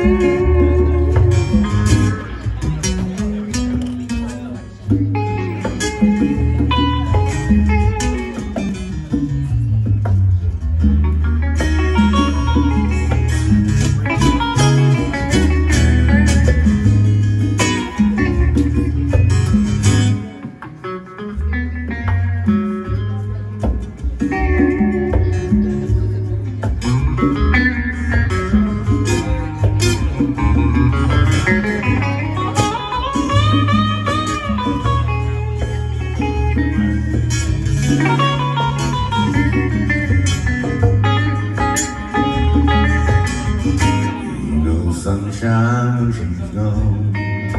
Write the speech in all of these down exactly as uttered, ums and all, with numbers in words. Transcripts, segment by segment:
Sunshine when she's gone,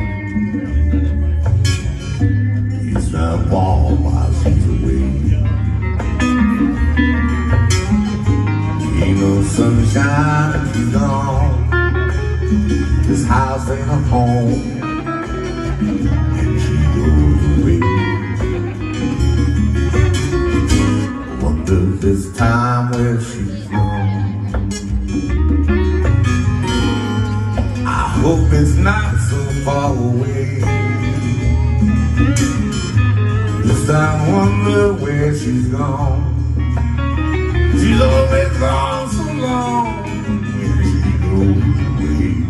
it's that wall while she's away. Ain't no sunshine when she's gone. This house ain't a home, and she goes away. I wonder this time where she's gone. I hope it's not so far away. Just I wonder where she's gone. She's always gone so long when she goes away.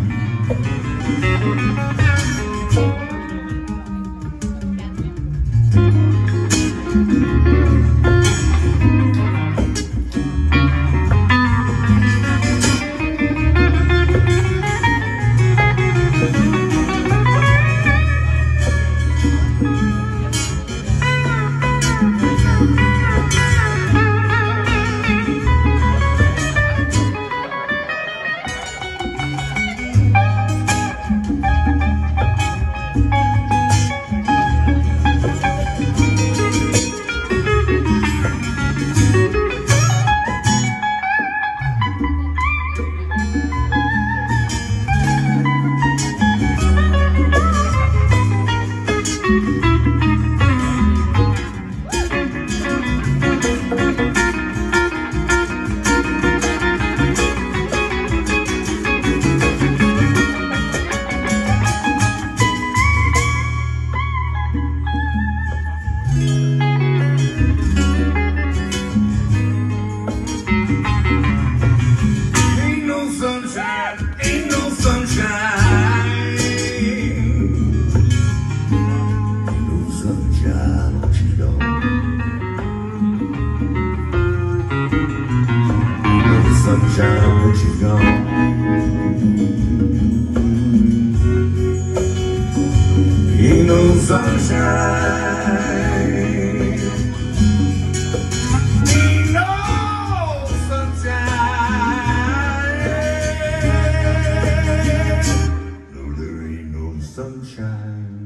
Sunshine when she's gone. Ain't no sunshine. Ain't no sunshine. No, there ain't no sunshine.